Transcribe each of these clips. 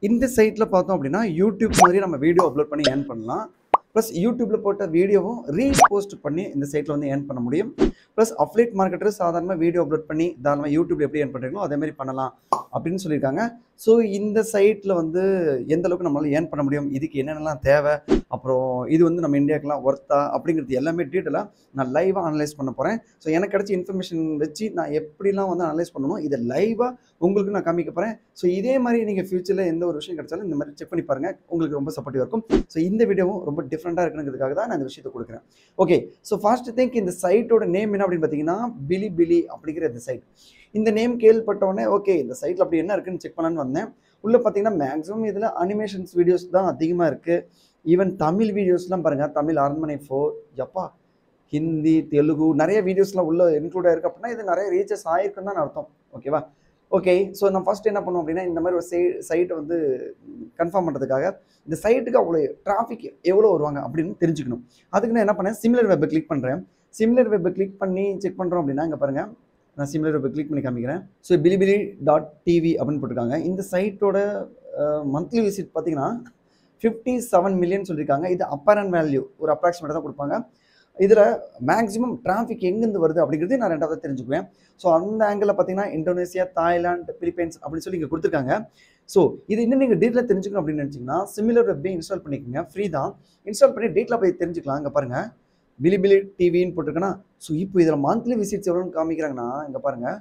இந்த சைட்ல பார்த்தோம் அப்படின்னா, யூடியூப் மாதிரி நம்ம வீடியோ அப்லோட் பண்ணி ஏர்ன் பண்ணலாம். ப்ளஸ் யூடியூப்ல போட்ட வீடியோவும் ரீபோஸ்ட் பண்ணி இந்த சைட்ல வந்து ஏர்ன் பண்ண முடியும். ப்ளஸ் அஃபிலியேட் மார்க்கெட்டர் சாதாரணமா வீடியோ அப்லோட் பண்ணி தாராளமா யூடியூப்ல எப்படி ஏர்ன் பண்றீங்களோ அதே மாதிரி பண்ணலாம் அப்படின்னு சொல்லியிருக்காங்க. ஸோ இந்த சைட்ல வந்து எந்த அளவுக்கு நம்மளால ஏர்ன் பண்ண முடியும், இதுக்கு என்னென்னலாம் தேவை, அப்புறம் இது வந்து நம்ம இந்தியாவுக்குலாம் ஒர்த்தா அப்படிங்கிறது எல்லாமே டீட்டெயிலாக நான் லைவாக அனலைஸ் பண்ண போகிறேன். ஸோ எனக்கு கிடைச்ச இன்ஃபர்மேஷன் வச்சு நான் எப்படிலாம் வந்து அனலைஸ் பண்ணணும் இதை லைவாக உங்களுக்கு நான் காமிக்க போகிறேன். ஸோ இதே மாதிரி நீங்கள் ஃபியூச்சரில் எந்த ஒரு விஷயம் கிடைச்சாலும் இந்த மாதிரி செக் பண்ணி பாருங்கள், உங்களுக்கு ரொம்ப சப்போர்ட்டிவாக இருக்கும். ஸோ இந்த வீடியோவும் ரொம்ப டிஃப்ரெண்ட்டாக இருக்கணுங்கிறதுக்காக தான் நான் இந்த விஷயத்தை கொடுக்குறேன். ஓகே, ஸோ ஃபர்ஸ்ட் திங்க் இந்த சைட்டோட நேம் என்ன அப்படின்னு பார்த்தீங்கன்னா பிலிபிலி அப்படிங்கிற இந்த சைட். இந்த நேம் கேள்விப்பட்டவுடனே ஓகே இந்த சைட்டில் அப்படி என்ன இருக்குன்னு செக் பண்ணலான்னு வந்தேன். உள்ளே பார்த்தீங்கன்னா மேக்ஸிமம் இதில் அனிமேஷன்ஸ் வீடியோஸ் தான் அதிகமாக இருக்குது. ஈவன் தமிழ் வீடியோஸ்லாம் பாருங்கள், தமிழ் அரண்மனை 4 எப்பா, ஹிந்தி, தெலுங்கு நிறைய வீடியோஸ்லாம் உள்ள இன்க்ளூட் ஆயிருக்கு. அப்படின்னா இது நிறைய ரீச்சஸ் ஆயிருக்குன்னு தான் அர்த்தம். ஓகேவா? ஓகே, ஸோ நான் ஃபர்ஸ்ட் என்ன பண்ணுவோம் அப்படின்னா இந்த மாதிரி ஒரு சைட்டை வந்து கன்ஃபார்ம் பண்ணுறதுக்காக இந்த சைட்டுக்கு அவ்வளோ டிராஃபிக் எவ்வளோ வருவாங்க அப்படின்னு தெரிஞ்சுக்கணும். அதுக்கு நான் என்ன பண்ணேன், சிமிலர் வெப்பை கிளிக் பண்ணுறேன். சிமிலர் வெப்பை கிளிக் பண்ணி செக் பண்ணுறோம் அப்படின்னா இங்கே பாருங்கள், நான் சிமிலர் வெப்பை கிளிக் பண்ணி காமிக்கிறேன். ஸோ bilibili.tv அப்படின்னு போட்டிருக்காங்க. இந்த சைட்டோட மந்த்லி விசிட் பார்த்தீங்கன்னா 57 மில்லியன் சொல்லியிருக்காங்க. இது அப்பரண்ட் வேல்யூ ஒரு அப்ராக்சிமேட்டாக தான் கொடுப்பாங்க. இதில் மேக்ஸிமம் டிராஃபிக் எங்கேருந்து வருது அப்படிங்கிறது நான் ரெண்டாவது தெரிஞ்சுக்குவேன். ஸோ அந்த ஆங்கிளில் பார்த்தீங்கன்னா இந்தோனேசியா, தாய்லாந்து, பிலிப்பைன்ஸ் அப்படின்னு சொல்லி இங்கே கொடுத்துருக்காங்க. ஸோ இது இன்னும் நீங்கள் டீட்டெயிலாக தெரிஞ்சுக்கணும் அப்படின்னு நினச்சிங்கன்னா சிமிலர் வெப்பை இன்ஸ்டால் பண்ணிக்கோங்க, ஃப்ரீ தான். இன்ஸ்டால் பண்ணி டீட்டெயிலாக போய் தெரிஞ்சுக்கலாம். இங்கே பாருங்கள் பிலிபிலி டிவின்னு போட்டிருக்கேன்னா, ஸோ இப்போ இதில் மந்த்லி விசிட்ஸ் எவ்வளோன்னு காமிக்கிறாங்கன்னா இங்கே பாருங்கள்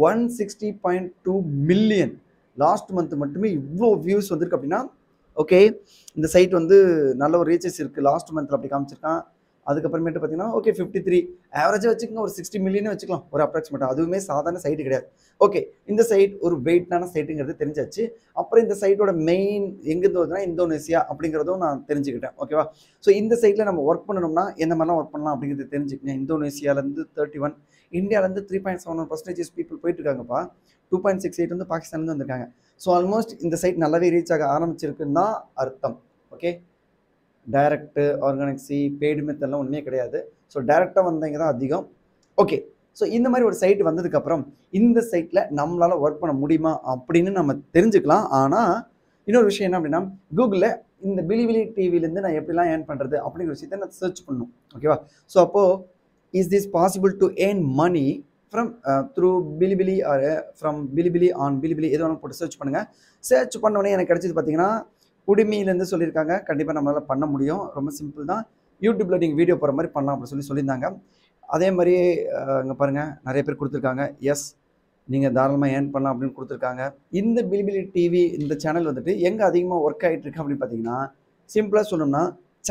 160.2 மில்லியன். லாஸ்ட் மந்த் மட்டுமே இவ்வளோ வியூஸ் வந்திருக்கு அப்படின்னா ஓகே இந்த சைட் வந்து நல்ல ஒரு ரீச்சஸ் இருக்குது. லாஸ்ட் மந்த்தில் அப்படி காமிச்சிருக்கான். அதுக்கப்புறமேட்டு பார்த்தீங்கன்னா ஓகே 53 ஆவரேஜாக வச்சுக்கோங்க, ஒரு 60 மில்லியனே வச்சுக்கலாம் ஒரு அப்ராக்சிமேட்டாக. அதுவுமே சாதாரண சைட்டு கிடையாது. ஓகே, இந்த சைட் ஒரு வெயிட்டான சைட்டுங்கிறது தெரிஞ்சாச்சு. அப்புறம் இந்த சைட்டோட மெயின் எங்கேருந்து வருதுன்னா இந்தோனேசியா அப்படிங்கிறதும் நான் தெரிஞ்சுக்கிட்டேன். ஓகேவா? ஸோ இந்த சைட்டில் நம்ம ஒர்க் பண்ணணும்னா எந்த மாதிரிலாம் ஒர்க் பண்ணலாம் அப்படிங்கிறது தெரிஞ்சுக்கங்க. இந்தோனேசியாவிலேருந்து 31, இந்தியாவிலேருந்து 3.71% பீப்புள் போயிட்டு இருக்காங்கப்பா. 2.68 வந்து பாகிஸ்தான்லேருந்து வந்திருக்காங்க. ஸோ ஆல்மோஸ்ட் இந்த சைட் நல்லாவே ரீச் ஆக ஆரம்பிச்சிருக்குன்னு தான் அர்த்தம். ஓகே, டைரக்ட்டு, ஆர்கானிக்ஸி, பெய்டு மெத்தட்லாம் ஒன்றுமே கிடையாது. ஸோ டைரெக்டாக வந்தவங்க தான் அதிகம். ஓகே, ஸோ இந்த மாதிரி ஒரு சைட் வந்ததுக்கப்புறம் இந்த சைட்டில் நம்மளால் ஒர்க் பண்ண முடியுமா அப்படின்னு நம்ம தெரிஞ்சுக்கலாம். ஆனால் இன்னொரு விஷயம் என்ன அப்படின்னா கூகுளில் இந்த பிலிபிலி டிவிலேருந்து நான் எப்படிலாம் ஏர்ன் பண்ணுறது அப்படிங்கிற விஷயத்தை நான் சர்ச் பண்ணணும். ஓகேவா? ஸோ அப்போது is this possible to earn money from through Bilibili or from Bilibili on Bilibili எது வேணாலும் போட்டு சர்ச் பண்ணுங்கள். சர்ச் பண்ணோடனே எனக்கு கிடைச்சது பார்த்தீங்கன்னா உடுமியிலேருந்து சொல்லியிருக்காங்க. கண்டிப்பாக நம்மளால் பண்ண முடியும், ரொம்ப சிம்பிள் தான். யூடியூப்பில் நீங்கள் வீடியோ போகிற மாதிரி பண்ணலாம் அப்படின்னு சொல்லியிருந்தாங்க. அதே மாதிரி இங்கே பாருங்கள் நிறைய பேர் கொடுத்துருக்காங்க. எஸ், நீங்கள் தாராளமாக ஏர்ன் பண்ணலாம் அப்படின்னு கொடுத்துருக்காங்க. இந்த பிலிபிலி டிவி இந்த சேனல் வந்துட்டு எங்கே அதிகமாக ஒர்க் ஆகிட்டு இருக்கு அப்படின்னு பார்த்தீங்கன்னா சிம்பிளாக சொல்லணும்னா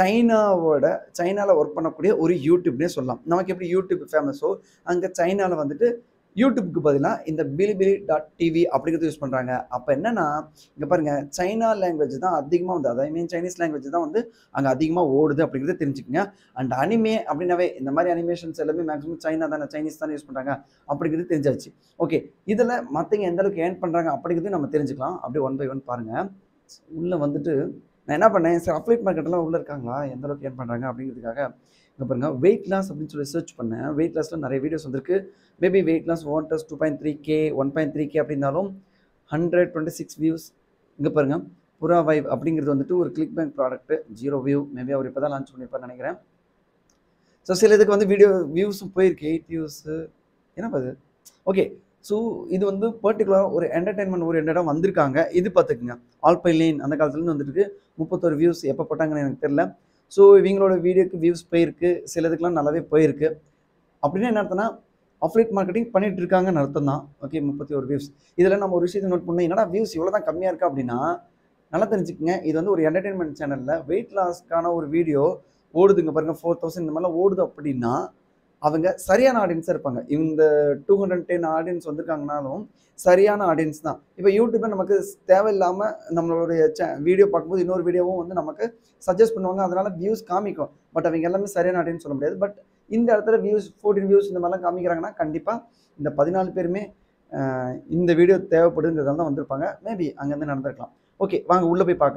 சைனாவில் ஒர்க் பண்ணக்கூடிய ஒரு யூடியூப்னே சொல்லலாம். நமக்கு எப்படி யூடியூப் ஃபேமஸோ அங்கே சைனாவில் வந்துட்டு யூடியூப்க்கு பதிலாக இந்த bilibili.tv அப்படிங்கிறது யூஸ் பண்ணுறாங்க. அப்போ என்னென்னா இங்கே பாருங்கள் சைனா லாங்குவேஜ் தான் அதிகமாக வந்து ஐ மீன் சைனீஸ் லாங்குவேஜ் தான் வந்து அங்கே அதிகமாக ஓடுது அப்படிங்கிறத தெரிஞ்சுக்கங்க. அண்ட் அனிமே அப்படின்னாவே இந்த மாதிரி அனிமேஷன்ஸ் எல்லாமே மேக்ஸிமம் சைனா தானே, சைனீஸ் தானே யூஸ் பண்ணுறாங்க அப்படிங்கிறது தெரிஞ்சாச்சு. ஓகே, இதில் மற்றவங்க எந்த அளவுக்கு ஏர்ன் பண்ணுறாங்க அப்படிங்கிறது நம்ம தெரிஞ்சுக்கலாம். அப்படியே ஒன் பை ஒன் பாருங்கள். உள்ளே வந்துட்டு நான் என்ன பண்ணேன், சரி அஃபிலியேட் மார்க்கெட்டெல்லாம் உள்ளே இருக்காங்களா, எந்த அளவுக்கு ஏர்ன் பண்ணுறாங்க அப்படிங்கிறதுக்காக இங்கே பாருங்கள் வெயிட் லாஸ் அப்படின்னு சொல்லி சர்ச் பண்ணேன். வெயிட் லாஸில் நிறைய வீடியோஸ் வந்திருக்கு. Maybe weight loss wanders 2.3K 1.3K அப்படின்னாலும் 126 வியூஸ். இங்கே பாருங்கள் புரா வைவ் அப்படிங்கிறது வந்துட்டு ஒரு ClickBank product, 0 view. Maybe அவர் இப்போ தான் லான்ச் பண்ணியிருப்பார் நினைக்கிறேன். ஸோ சில இதுக்கு வந்து வீடியோ வியூஸும் போயிருக்கு, 8 வியூஸு. என்ன அது? ஓகே, ஸோ இது வந்து பர்டிகுலராக ஒரு என்டர்டைன்மெண்ட் ஓரியன்டாக வந்திருக்காங்க. இது பார்த்துக்குங்க. ஆல்பைலைன் அந்த காலத்துலேருந்து வந்துட்டு 31 வியூஸ் எப்போ போட்டாங்கன்னு எனக்கு தெரியல. ஸோ இவங்களோட வீடியோக்கு வியூஸ் போயிருக்கு, சில இதுக்கெலாம் நல்லாவே போயிருக்கு. அப்படின்னா என்ன அர்த்தம்னா அஃபிலியேட் மார்க்கெட்டிங் பண்ணிட்டு இருக்காங்கன்னு அர்த்தம் தான். Okay, 31 views. இதில் நம்ம ஒரு விஷயத்தை நோட் பண்ணோம், என்னடா வியூஸ் இவ்வளோ தான் கம்மியாக இருக்கா அப்படின்னா நல்லா தெரிஞ்சுக்கங்க. இது வந்து ஒரு என்டர்டைன்மெண்ட் சேனலில் வெயிட் லாஸ்க்கான ஒரு வீடியோ ஓடுதுங்க பாருங்கள், 4000 இந்த மாதிரிலாம் ஓடுது அப்படின்னா அவங்க சரியான ஆடியன்ஸாக இருப்பாங்க. இந்த 210 ஆடியன்ஸ் வந்திருக்காங்கனாலும் சரியான ஆடியன்ஸ் தான். இப்போ யூடியூப்பில் நமக்கு தேவையில்லாமல் நம்மளுடைய வீடியோ பார்க்கும்போது இன்னொரு வீடியோவும் வந்து நமக்கு சஜஸ்ட் பண்ணுவாங்க, அதனால் வியூஸ் காமிக்கும். பட் அவங்க எல்லாமே சரியான ஆடியன்ஸ் சொல்ல முடியாது. பட் இந்த இடத்துல வியூஸ் 14 வியூஸ் இந்த மாதிரிலாம் காமிக்கிறாங்கன்னா கண்டிப்பாக இந்த 14 பேருமே இந்த வீடியோ தேவைப்படுங்கிறதால தான் வந்திருப்பாங்க. மேபி அங்கேருந்து நடந்திருக்கலாம். ஓகே, வாங்க உள்ளே போய் பார்க்கலாம்.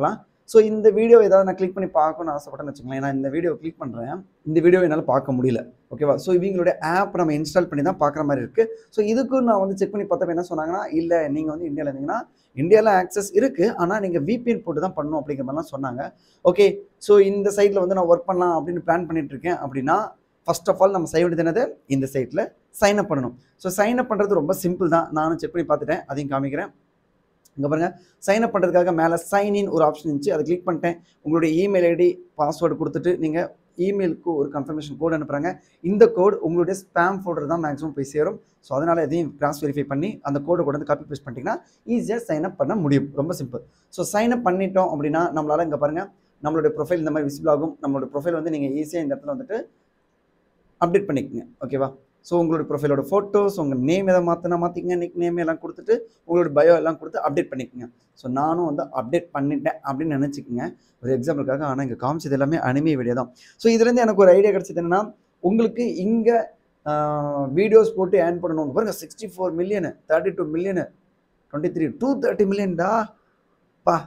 ஸோ இந்த வீடியோ ஏதாவது நான் கிளிக் பண்ணி பார்க்கணும்னு ஆசைப்பட்டேன்னு வச்சுக்கோங்களேன். நான் இந்த வீடியோ கிளிக் பண்ணுறேன். இந்த வீடியோ என்னால் பார்க்க முடியல. ஓகேவா? ஸோ இவங்களுடைய ஆப் நம்ம இன்ஸ்டால் பண்ணி தான் பார்க்குற மாதிரி இருக்குது. ஸோ இதுக்கும் நான் வந்து செக் பண்ணி பார்த்தப்ப என்ன சொன்னாங்கன்னா, இல்லை நீங்கள் வந்து இந்தியாவில் இருந்தீங்கன்னா இந்தியாவில் ஆக்சஸ் இருக்குது, ஆனால் நீங்கள் VPN போட்டு தான் பண்ணணும் அப்படிங்கிற மாதிரிலாம் சொன்னாங்க. ஓகே, ஸோ இந்த சைட்டில் வந்து நான் ஒர்க் பண்ணலாம் அப்படின்னு பிளான் பண்ணிட்டு இருக்கேன் அப்படின்னா, ஃபர்ஸ்ட் ஆஃப் ஆல் நம்ம செய்ய வேண்டியது என்னது, இந்த சைட்டில் சைன் அப் பண்ணணும். ஸோ சைன் அப் பண்ணுறது ரொம்ப சிம்பிள் தான். நானும் செக் பண்ணி பார்த்துட்டேன், அதையும் காமிக்கிறேன். இங்கே பாருங்கள், சைன் அப் பண்ணுறதுக்காக மேலே சைன் இன் ஒரு ஆப்ஷன் இருந்துச்சு, அதை கிளிக் பண்ணிட்டேன். உங்களுடைய இமெயில் ஐடி பாஸ்வேர்டு கொடுத்துட்டு நீங்கள் இமெயிலுக்கு ஒரு கன்ஃபர்மேஷன் கோடு அனுப்புகிறாங்க. இந்த கோடு உங்களுடைய ஸ்பேம் ஃபோல்டர் தான் மேக்ஸிமம் போய் சேரும். ஸோ அதனால் எதையும் கிராஸ் வெரிஃபை பண்ணி அந்த கோடை கொண்டு வந்து காப்பி பேஸ்ட் பண்ணிட்டீங்கன்னா ஈஸியாக சைன் அப் பண்ண முடியும். ரொம்ப சிம்பிள். ஸோ சைன் அப் பண்ணிட்டோம் அப்படின்னா நம்மளால் இங்கே பாருங்கள் நம்மளுடைய ப்ரொஃபைல் இந்த மாதிரி விசிபிள் ஆகும். நம்மளோட ப்ரொஃபைல் வந்து நீங்கள் ஈஸியாக இந்த இடத்துல வந்துட்டு அப்டேட் பண்ணிக்கோங்க. ஓகேவா? ஸோ உங்களோட ப்ரொஃபைலோட ஃபோட்டோஸ், உங்கள் நேம் எதை மாற்றிக்கங்க, நிக் நேம் எல்லாம் கொடுத்துட்டு உங்களோட பயோ எல்லாம் கொடுத்து அப்டேட் பண்ணிக்கோங்க. ஸோ நானும் வந்து அப்டேட் பண்ணிட்டேன் அப்படின்னு நினச்சிக்கோங்க ஒரு எக்ஸாம்பிளுக்காக. ஆனால் இங்கே காமிச்சது எல்லாமே அனிமே வீடியோ தான். ஸோ இதுலேருந்து எனக்கு ஒரு ஐடியா கிடச்சது என்னென்னா, உங்களுக்கு இங்கே வீடியோஸ் போட்டு ஏர்ன் பண்ணணும். பாருங்கள் 64 மில்லியனு, 32 மில்லியனு, 23, 230 மில்லியன்டா பா,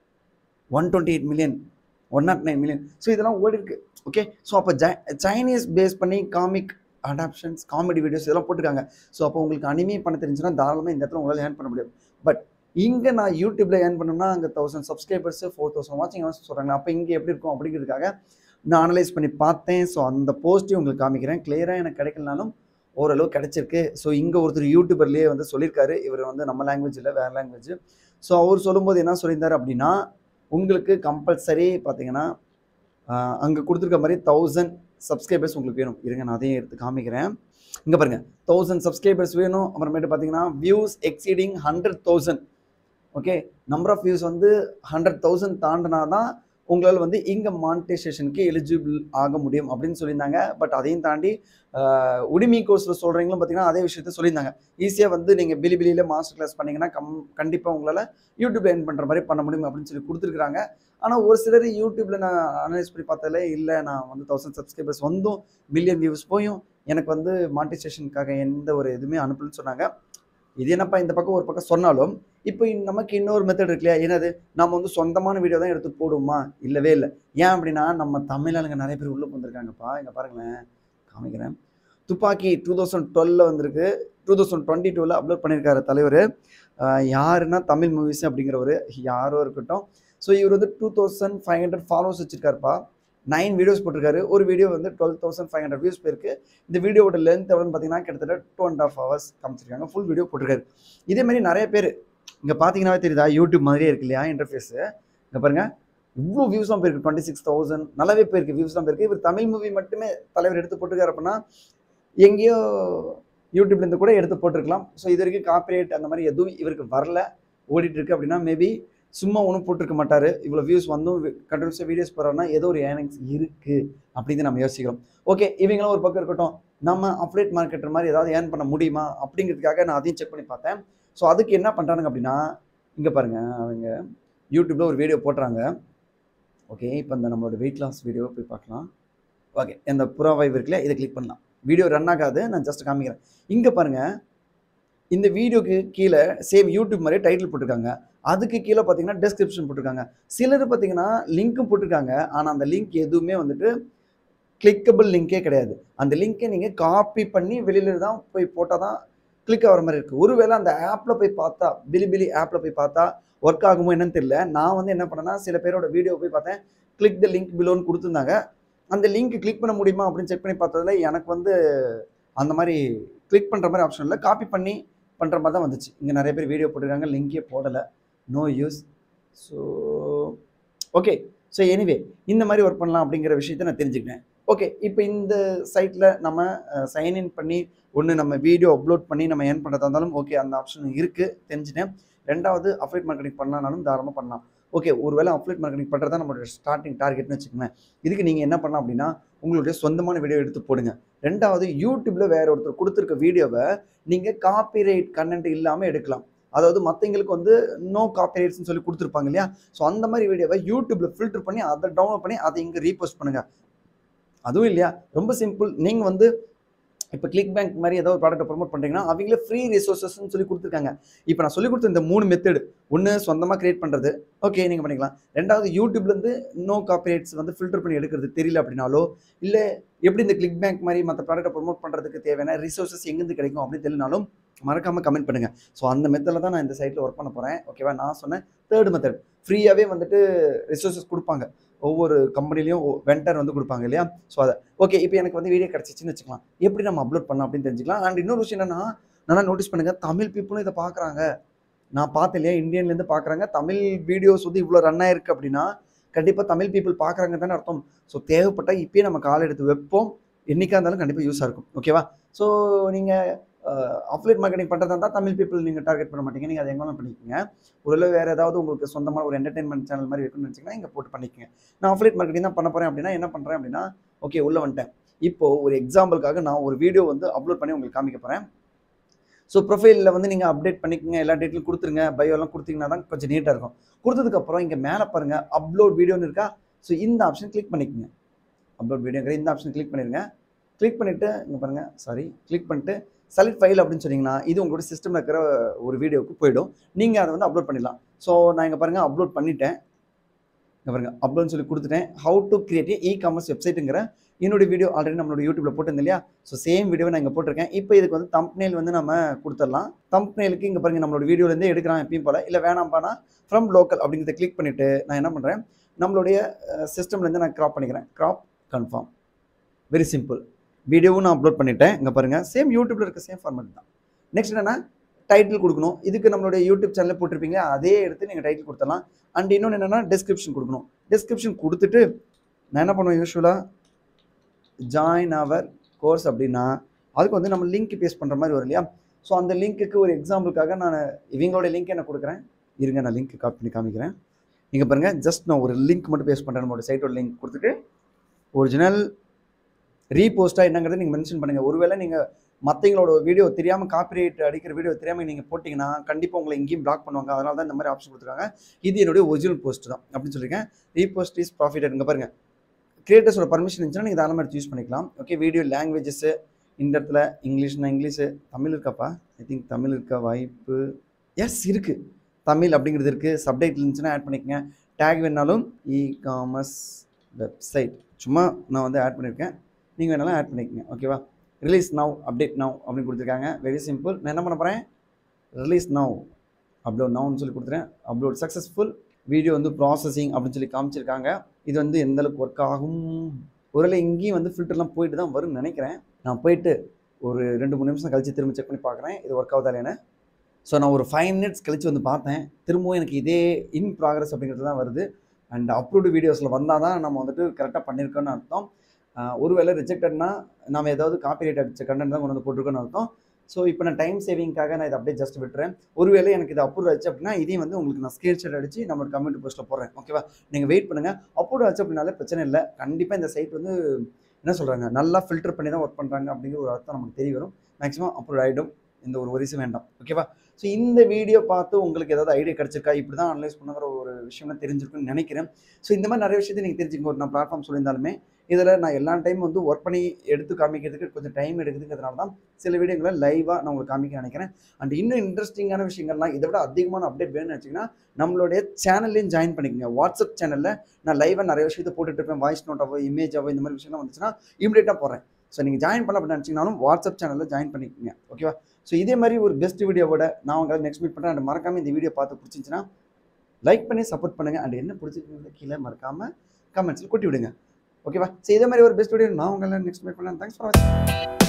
128 மில்லியன், 109 மில்லியன். ஸோ இதெல்லாம் ஓடி இருக்கு. ஓகே, ஸோ அப்போ சைனீஸ் பேஸ் பண்ணி காமிக் அடாப்ஷன்ஸ், காமெடி வீடியோஸ் இதெல்லாம் போட்டிருக்காங்க. ஸோ அப்போ உங்களுக்கு அனிமே பண்ண தெரிஞ்சுன்னா தாராளமாக இந்த இடத்துல உங்களால் ஏர்ன் பண்ண முடியும். பட் இங்கே நான் யூடியூப்பில் ஏர்ன் பண்ணணும்னா அங்கே 1000 சப்ஸ்கிரைபர்ஸ், 4000 வாட்சிங் ஹவர்ஸ் சொல்கிறாங்க. அப்போ இங்கே எப்படி இருக்கும் அப்படிங்கிறதுக்காக நான் அனலைஸ் பண்ணி பார்த்தேன். ஸோ அந்த போஸ்ட்டையும் உங்களுக்கு காமிக்கிறேன். கிளியராக எனக்கு கிடைக்கலனாலும் ஓரளவு கிடைச்சிருக்கு. ஸோ இங்கே ஒருத்தர் யூடியூபர்லேயே வந்து சொல்லியிருக்காரு, இவர் வந்து நம்ம லாங்குவேஜ் இல்லை வேறு லாங்குவேஜ். ஸோ அவர் சொல்லும்போது என்ன சொல்லியிருந்தார் அப்படின்னா, உங்களுக்கு கம்பல்சரி பார்த்தீங்கன்னா அங்கே கொடுத்துருக்க மாதிரி 1000 சப்ஸ்கிரைபர்ஸ் உங்களுக்கு வேணும். இருங்க நான் அதையும் எடுத்து காமிக்கிறேன். இங்கே பாருங்கள் 1000 சப்ஸ்கிரைபர்ஸ் வேணும். அப்புறமேட்டு பார்த்தீங்கன்னா views exceeding 100,000. Okay, number of views வந்து 100,000 தாண்டினா தான் உங்களால் வந்து இங்கே மானிட்டைசேஷனுக்கு எலிஜிபிள் ஆக முடியும் அப்படின்னு சொல்லியிருந்தாங்க. பட் அதையும் தாண்டி உடிமி கோர்ஸில் சொல்கிறீங்களும் பார்த்தீங்கன்னா அதே விஷயத்த சொல்லியிருந்தாங்க. ஈஸியாக வந்து நீங்கள் பிலிபிலியில் மாஸ்டர் கிளாஸ் பண்ணிங்கன்னா கண்டிப்பாக உங்களால் யூடியூப்பில் ஏர்ன் பண்ணுற மாதிரி பண்ண முடியும் அப்படின்னு சொல்லி கொடுத்துருக்குறாங்க. ஆனால் ஒரு சிலர் யூடியூப்பில் நான் அனலைஸ் பண்ணி பார்த்தாலே இல்லை, நான் வந்து 1000 சப்ஸ்கிரைபர்ஸ் வந்தும் மில்லியன் வியூஸ் போயும் எனக்கு வந்து மானிட்டைசேஷனுக்காக எந்த ஒரு இதுவுமே அனுப்பலன்னு சொன்னாங்க. இது என்னப்பா இந்த பக்கம் ஒரு பக்கம் சொன்னாலும், இப்போ நமக்கு இன்னொரு மெத்தட் இருக்கு இல்லையா, என்னது, நம்ம வந்து சொந்தமான வீடியோ தான் எடுத்து போடுவோமா? இல்லவே இல்லை. ஏன் அப்படின்னா நம்ம தமிழாளுங்க நிறைய பேர் உள்ளே வந்திருக்காங்கப்பா. இங்கே பாருங்களேன், காமிக்கிறேன். துப்பாக்கி 2012 வந்திருக்கு, 2022 அப்லோட் பண்ணியிருக்காரு தலைவர். யாருன்னா தமிழ் மூவிஸ் அப்படிங்கிறவர் யாரோ இருக்கட்டும். ஸோ இவர் வந்து 2500 ஃபாலோவர்ஸ் வச்சிருக்காருப்பா. 9 வீடியோஸ் போட்டிருக்காரு. ஒரு வீடியோ வந்து 12,500 வியூஸ் போயிருக்கு. இந்த வீடியோட லென்த் எவ்வளோன்னு பார்த்தீங்கன்னா கிட்டத்தட்ட 2.5 hours காமிச்சிருக்காங்க. ஃபுல் வீடியோ போட்டிருக்காரு. இதே மாதிரி நிறைய பேர் இங்கே பார்த்தீங்கன்னாவே தெரியுதா, யூடியூப் மாதிரியே இருக்கு இல்லையா இன்டர்ஃபேஸு. இங்கே பாருங்கள் இவ்வளோ வியூஸ்லாம் போயிருக்கு, 26,000 நல்லாவே போயிருக்கு, வியூஸ்லாம் போயிருக்கு. இவர் தமிழ் மூவி மட்டுமே தலைவர் எடுத்து போட்டிருக்காரு அப்படின்னா எங்கேயோ யூடியூப்லேருந்து கூட எடுத்து போட்டிருக்கலாம். ஸோ இது வரைக்கும் காப்பிரைட் அந்த மாதிரி எதுவும் இவருக்கு வரல, ஓடிட்டு இருக்கு அப்படின்னா மேபி சும்மா ஒன்றும் போட்டிருக்க மாட்டார். இவ்வளோ வியூஸ் வந்தும் கண்டினியூஸாக வீடியோஸ் போடுறோன்னா ஏதோ ஒரு ஏர்னிங்ஸ் இருக்குது அப்படின்னு நம்ம யோசிக்கிறோம். ஓகே, இவங்களும் ஒரு பக்கம் இருக்கட்டும், நம்ம அப்டேட் மார்க்கெட்டர் மாதிரி ஏதாவது ஏர்ன் பண்ண முடியுமா அப்படிங்கிறதுக்காக நான் அதையும் செக் பண்ணி பார்த்தேன். ஸோ அதுக்கு என்ன பண்ணுறாங்க அப்படின்னா, இங்கே பாருங்கள், அவங்க யூடியூப்பில் ஒரு வீடியோ போட்டுறாங்க. ஓகே, இப்போ இந்த நம்மளோட வெயிட் லாஸ் வீடியோவை போய் பார்க்கலாம். ஓகே, இந்த புறாவை இருக்குல்ல, இதை கிளிக் பண்ணலாம். வீடியோ ரன் ஆகாது, நான் ஜஸ்ட் காமிக்கிறேன். இங்கே பாருங்கள், இந்த வீடியோக்கு கீழே சேம் யூடியூப் மாதிரி டைட்டில் போட்டிருக்காங்க. அதுக்கு கீழே பார்த்தீங்கன்னா டெஸ்கிரிப்ஷன் போட்டிருக்காங்க. சிலர் பார்த்தீங்கன்னா லிங்க்கும் போட்டிருக்காங்க. ஆனால் அந்த லிங்க் எதுவுமே வந்துட்டு கிளிக்கபிள் லிங்கே கிடையாது. அந்த லிங்க்கை நீங்கள் காப்பி பண்ணி வெளியில் தான் போய் போட்டால் தான் கிளிக் ஆகிற மாதிரி இருக்குது. ஒருவேளை அந்த ஆப்பில் போய் பார்த்தா, பிலிபிலி ஆப்பில் போய் பார்த்தா ஒர்க் ஆகுமோ என்னன்னு தெரியல. நான் வந்து என்ன பண்ணேன்னா, சில பேரோட வீடியோ போய் பார்த்தேன், கிளிக் த லிங்க் பிலோன்னு கொடுத்துருந்தாங்க. அந்த லிங்க் கிளிக் பண்ண முடியுமா அப்படின்னு செக் பண்ணி பார்த்ததுல எனக்கு வந்து அந்த மாதிரி கிளிக் பண்ணுற மாதிரி ஆப்ஷன் இல்லை, காப்பி பண்ணி பண்ணுற மாதிரி தான் வந்துச்சு. இங்கே நிறைய பேர் வீடியோ போட்டிருக்காங்க, லிங்கே போடலை, no use. So okay, so anyway இந்த மாதிரி ஒர்க் பண்ணலாம் அப்படிங்கிற விஷயத்தை நான் தெரிஞ்சுக்கிட்டேன். ஓகே, இப்போ இந்த சைட்டில் நம்ம சைன்இன் பண்ணி ஒன்று நம்ம வீடியோ அப்லோட் பண்ணி நம்ம ஏர்ன் பண்ணுறதா இருந்தாலும் ஓகே, அந்த ஆப்ஷன் இருக்குது, தெரிஞ்சுட்டேன். ரெண்டாவது அஃபிலியேட் மார்க்கெட்டிங் பண்ணலாம்னாலும் தாராளமாக பண்ணலாம். ஓகே, ஒருவேளை அஃபிலியேட் மார்க்கெட்டிங் பண்ணுறது தான் நம்மளோட ஸ்டார்டிங் டார்கெட்னு வச்சுக்கோங்க. இதுக்கு நீங்கள் என்ன பண்ணலாம் அப்படின்னா, உங்களுடைய சொந்தமான வீடியோ எடுத்து போடுங்க. ரெண்டாவது, யூடியூப்பில் வேற ஒருத்தர் கொடுத்துருக்க வீடியோவை நீங்கள் காப்பிரைட் கண்டென்ட் இல்லாமல் எடுக்கலாம். அதாவது மற்றவங்களுக்கு வந்து நோ காப்பிரைட்ஸ்னு சொல்லி கொடுத்துருப்பாங்க இல்லையா. ஸோ அந்த மாதிரி வீடியோவை யூடியூப்பில் ஃபில்டர் பண்ணி அதை டவுன்லோட் பண்ணி அதை இங்கே ரீபோஸ்ட் பண்ணுங்கள். அதுவும் இல்லையா, ரொம்ப சிம்பிள். நீங்கள் வந்து இப்போ கிளிக் பேங்க் மாதிரி ஏதோ ஒரு ப்ராடக்ட்டை ப்ரொமோட் பண்ணுறீங்கன்னா அவங்களே ஃப்ரீ ரிசோர்ஸஸ்ன்னு சொல்லி கொடுத்துருக்காங்க. இப்போ நான் சொல்லி கொடுத்த இந்த 3 மெத்தடு, ஒன்று சொந்தமாக கிரியேட் பண்ணுறது, ஓகே நீங்கள் பண்ணிக்கலாம். ரெண்டாவது யூடியூப்லேருந்து நோ காப்பிரைட்ஸ் வந்து ஃபில்டர் பண்ணி எடுக்கிறது தெரியல அப்படின்னாலோ, இல்லை எப்படி இந்த கிளிக் பேங்க் மாதிரி மற்ற ப்ராடக்ட்டை ப்ரொமோட் பண்ணுறதுக்கு தேவையான ரிசோர்ஸஸ் எங்கேருந்து கிடைக்கும் அப்படின்னு தெரியலனாலும் மறக்காமல் கமெண்ட் பண்ணுங்கள். ஸோ அந்த மெத்தடில் தான் நான் இந்த சைட்டில் ஒர்க் பண்ண போகிறேன். ஓகேவா? நான் சொன்னேன் தேர்ட் மெத்தட், ஃப்ரீயாகவே வந்துட்டு ரிசோர்ஸஸ் கொடுப்பாங்க. ஒவ்வொரு கம்பெனிலையும் வெண்டர் வந்து கொடுப்பாங்க இல்லையா? ஸோ அதை ஓகே இப்போ எனக்கு வந்து வீடியோ கிடச்சிச்சின்னு வச்சுக்கலாம், எப்படி நம்ம அப்லோட் பண்ணலாம் அப்படின்னு தெரிஞ்சுக்கலாம். அண்ட் இன்னொரு விஷயம் என்னன்னா, நல்லா நோட்டீஸ் பண்ணுங்கள், தமிழ் பீப்புளும் இதை பார்க்குறாங்க. நான் பார்த்தேன் இல்லையா, இந்தியன்லேருந்து பார்க்குறாங்க. தமிழ் வீடியோஸ் வந்து இவ்வளோ ரன் ஆயிருக்கு அப்படின்னா கண்டிப்பாக தமிழ் பீப்புள் பார்க்குறாங்க தானே அர்த்தம். ஸோ தேவைப்பட்டால் இப்போயே நம்ம கால் எடுத்து வைப்போம். என்றைக்கா இருந்தாலும் கண்டிப்பாக யூஸாக இருக்கும். ஓகேவா? ஸோ நீங்கள் அஃபிலியேட் மார்க்கெட்டிங் பண்ணுறதா இருந்தால் தமிழ் பீப்புள் நீங்கள் டார்கெட் பண்ண மாட்டீங்க, நீங்கள் அதை எங்கே பண்ணிக்கோங்க. ஒருவேளை வேறு ஏதாவது உங்களுக்கு சொந்தமாக ஒரு என்டர்டைன்மெண்ட் சேனல் மாதிரி வைக்கணும்னு நினச்சிங்கன்னா இங்கே போட்டு பண்ணிக்கோங்க. நான் அஃபிலியேட் மார்க்கெட்டிங் தான் பண்ண போகிறேன் அப்படின்னா என்ன பண்ணுறேன் அப்படின்னா, ஓகே உள்ளே வந்துட்டேன். இப்போது ஒரு எக்ஸாம்பிளுக்காக நான் ஒரு வீடியோ வந்து அப்லோட் பண்ணி உங்களுக்கு காமிக்க போகிறேன். ஸோ ப்ரொஃபைலில் வந்து நீங்கள் அப்டேட் பண்ணிக்கோங்க, எல்லா டீட்டெயிலும் கொடுத்துருங்க, பயோலாம் கொடுத்தீங்கன்னா தான் கொஞ்சம் நீட்டாக இருக்கும். கொடுத்ததுக்கப்புறம் இங்கே மேலே பாருங்கள் அப்லோட் வீடியோன்னு இருக்கா? ஸோ இந்த ஆப்ஷன் கிளிக் பண்ணிக்கோங்க. அப்லோட் வீடியோங்கிற இந்த ஆப்ஷன் கிளிக் பண்ணிடுங்க. கிளிக் பண்ணிவிட்டு இங்கே பாருங்கள், கிளிக் பண்ணிட்டு செலக்ட் ஃபைல் அப்படின்னு சொன்னீங்கன்னா இது உங்களோட சிஸ்டமில் இருக்கிற ஒரு வீடியோவுக்கு போய்டும். நீங்கள் அதை வந்து அப்லோட் பண்ணிடலாம். ஸோ நான் இங்கே பாருங்கள் அப்லோட் பண்ணிட்டேன். இங்கே பாருங்கள் அப்லோட்னு சொல்லி கொடுத்துட்டேன். How to create e commerce வெப்சைட்டுங்கிற என்னோட வீடியோ ஆல்ரெடி நம்மளோட யூடியூப்ல போட்டிருந்தேன் இல்லையா? ஸோ சேம் வீடியோ நான் இங்கே போட்டிருக்கேன். இப்போ இதுக்கு வந்து தம்ப்நெயில் வந்து நம்ம கொடுத்துடலாம். தம்ப்நெயிலுக்கு இங்கே பாருங்கள் நம்மளோட வீடியோலேருந்தே எடுக்கிறான் எப்பயும் போல். இல்லை வேணாம்பானா ஃப்ரம் லோக்கல் அப்படிங்கிறத கிளிக் பண்ணிவிட்டு நான் என்ன பண்ணுறேன், நம்மளுடைய சிஸ்டம்லேருந்து நான் கிராப் பண்ணிக்கிறேன். Crop confirm, very simple. வீடியோவும் நான் அப்லோட் பண்ணிட்டேன். இங்கே பாருங்கள் சேம் யூடியூப்ல இருக்க சேம் ஃபார்மேட் தான். நெக்ஸ்ட் என்னன்னா டைட்டில் கொடுக்கணும். இதுக்கு நம்மளுடைய யூடியூப் சேனலில் போட்டிருப்பீங்க அதே எடுத்து நீங்கள் டைட்டில் கொடுத்துடலாம். அண்ட் இன்னொன்று என்னென்னா டிஸ்கிரிப்ஷன் கொடுக்கணும். டிஸ்கிரிப்ஷன் கொடுத்துட்டு நான் என்ன பண்ணுவேன், யூஸ்வலாக ஜாயின் அவர் கோர்ஸ் அப்படின்னா அதுக்கு வந்து நம்ம லிங்க் பேஸ்ட் பண்ணுற மாதிரி வரும் இல்லையா? ஸோ அந்த லிங்க்குக்கு ஒரு எக்ஸாம்பிளுக்காக நான் இவங்களோட லிங்க்கை நான் கொடுக்குறேன். இருங்க நான் லிங்க் காப்பி பண்ணி காமிக்கிறேன். இங்கே பாருங்கள் ஜஸ்ட் நான் ஒரு லிங்க் மட்டும் பேஸ்ட் பண்ணுறேன். நம்மளோட சைட்டோட லிங்க் கொடுத்துட்டு ஒரிஜினல் ரீபோஸ்ட்டாக என்னங்கிறத நீங்கள் மென்ஷன் பண்ணுங்கள். ஒருவேளை நீங்கள் மற்றவங்களோட வீடியோ தெரியாமல் காப்பிரைட் அடிக்கிற வீடியோ தெரியாமல் நீங்கள் போட்டிங்கன்னா கண்டிப்பாக உங்களை எங்கேயும் பிளாக் பண்ணுவாங்க. அதனால தான் இந்த மாதிரி ஆப்ஷன் கொடுத்துருக்காங்க. இது என்னுடைய ஒரிஜினல் போஸ்ட் தான் அப்படின்னு சொல்லியிருக்கேன். Repost is prohibited. இங்கே பாருங்கள் கிரியேட்டர்ஸோட பர்மிஷன் இருந்துச்சுன்னா நீங்கள் தாராளமாக எடுத்து யூஸ் பண்ணிக்கலாம். ஓகே வீடியோ லாங்குவேஜஸ்ஸு இந்த இடத்துல இங்கிலீஷ்னா இங்கிலீஷு, தமிழ் இருக்காப்பா? ஐ திங்க் தமிழ் இருக்க வாய்ப்பு எஸ் இருக்குது. தமிழ் அப்படிங்கிறது இருக்குது. சப்டைட்டில் இருந்துச்சுன்னா ஆட் பண்ணிக்கங்க. டேக் வேணாலும் இ காமர்ஸ் வெப்சைட் சும்மா நான் வந்து ஆட் பண்ணியிருக்கேன், நீங்கள் வேணாலும் ஆட் பண்ணிக்கங்க. ஓகேவா? ரிலீஸ் நவ் அப்டேட் நவ் அப்படின்னு கொடுத்துருக்காங்க. Very simple. நான் என்ன பண்ண போகிறேன், ரிலீஸ் நவ் அப்லோட் நவ்னு சொல்லி கொடுத்துறேன். Upload successful. வீடியோ வந்து ப்ராசஸிங் அப்படின்னு சொல்லி காமிச்சிருக்காங்க. இது வந்து எந்தளவுக்கு ஒர்க் ஆகும், ஒருவேளை இங்கேயும் வந்து ஃபில்டர்லாம் போயிட்டு தான் வரும்னு நினைக்கிறேன். நான் போயிட்டு ஒரு 2-3 நிமிஷம் கழித்து திரும்ப செக் பண்ணி பார்க்குறேன் இது ஒர்க் ஆகுதா இல்லைன்னு. ஸோ நான் ஒரு 5 மினிட்ஸ் கழித்து வந்து பார்த்தேன். திரும்பவும் எனக்கு இதே இன் ப்ராக்ரஸ் அப்படிங்கிறது தான் வருது. அண்ட் அப்லோடு வீடியோஸில் வந்தால் தான் நம்ம வந்துட்டு கரெக்டாக பண்ணியிருக்கோன்னு அர்த்தம். ஒருவேளை ரிஜெக்டட்னா நம்ம ஏதாவது காப்பிரைட் அடிச்ச கண்டென்ட் தான் கொண்டு வந்து போட்டிருக்கோன்னு அர்த்தம். ஸோ இப்போ நான் டைம் சேவிங்காக நான் இதை அப்படியே ஜஸ்ட் விட்டுறேன். ஒருவேளை எனக்கு இது அப்லோட் ஆச்சு அப்படின்னா இதையும் வந்து உங்களுக்கு நான் ஸ்க்ரீன்ஷாட் அடிச்சு நம்மளோட கம்யூனிட்டி போஸ்ட்டில் போடுறேன். ஓகேவா? நீங்கள் வெயிட் பண்ணுங்கள். அப்லோட் ஆச்சு அப்படின்னாலே பிரச்சனை இல்லை. கண்டிப்பாக இந்த சைட் வந்து என்ன சொல்கிறாங்க, நல்லா ஃபில்டர் பண்ணி தான் ஒர்க் பண்ணுறாங்க அப்படிங்கிற ஒரு அர்த்தம் நமக்கு தெரிய வரும். மேக்ஸிமம் அப்லோட் ஆகிடும், எந்த ஒரு வரிசையும் வேண்டாம். ஓகேவா? ஸோ இந்த வீடியோ பார்த்து உங்களுக்கு ஏதாவது ஐடியா கிடச்சிருக்கா, இப்படி தான் அனலைஸ் பண்ணுங்கிற ஒரு விஷயம்லாம் தெரிஞ்சிருக்குன்னு நினைக்கிறேன். ஸோ இந்த மாதிரி நிறைய விஷயத்தை நீங்கள் தெரிஞ்சுக்க ஒரு நான் பிளாட்ஃபார்ம் சொல்லியிருந்தாலுமே இதில் நான் எல்லா டைம் வந்து ஒர்க் பண்ணி எடுத்து காமிக்கிறதுக்கு கொஞ்சம் டைம் எடுக்குதுங்கிறதுனால தான் சில வீடியோங்களை லைவாக நான் உங்களுக்கு காமிக்க நினைக்கிறேன். அண்ட் இன்னும் இன்ட்ரெஸ்டிங்கான விஷயங்கள்லாம் இதை விட அதிகமான அப்டேட் வேணும்னு நினச்சிங்கன்னா நம்மளுடைய சேனல்லையும் ஜாயின் பண்ணிக்கோங்க. வாட்ஸ்அப் சேனலில் நான் லைவாக நிறைய விஷயத்தை போட்டுட்டு இருப்பேன். வாய்ஸ் நோட்டாவோ இமேஜாவோ இந்த மாதிரி விஷயம்லாம் வந்துச்சுன்னா இமீடியட்டாக போடுறேன். ஸோ நீங்கள் ஜாயின் பண்ண அப்படின்னு நினச்சிங்கனாலும் வாட்ஸ்அப் சேனலில் ஜாயின் பண்ணிக்கோங்க. ஓகேவா? ஸோ இதே மாதிரி ஒரு பெஸ்ட் வீடியோவோட நான் உங்களை நெக்ஸ்ட் மீட் பண்ணுறேன். அண்ட் மறக்காமல் இந்த வீடியோ பார்த்து பிடிச்சிருந்துச்சுன்னா லைக் பண்ணி சப்போர்ட் பண்ணுங்கள். அண்ட் என்ன பிடிச்சிருக்கிறது கீழே மறக்காமல் கமெண்ட்ஸில் கொட்டி விடுங்க. ஓகேவா? ஸோ இதே மாதிரி ஒரு பெஸ்ட் வீடியோ நான் உங்களை நெக்ஸ்ட் மீட் பண்ணேன். தேங்க்ஸ் ஃபார் வாட்சிங்.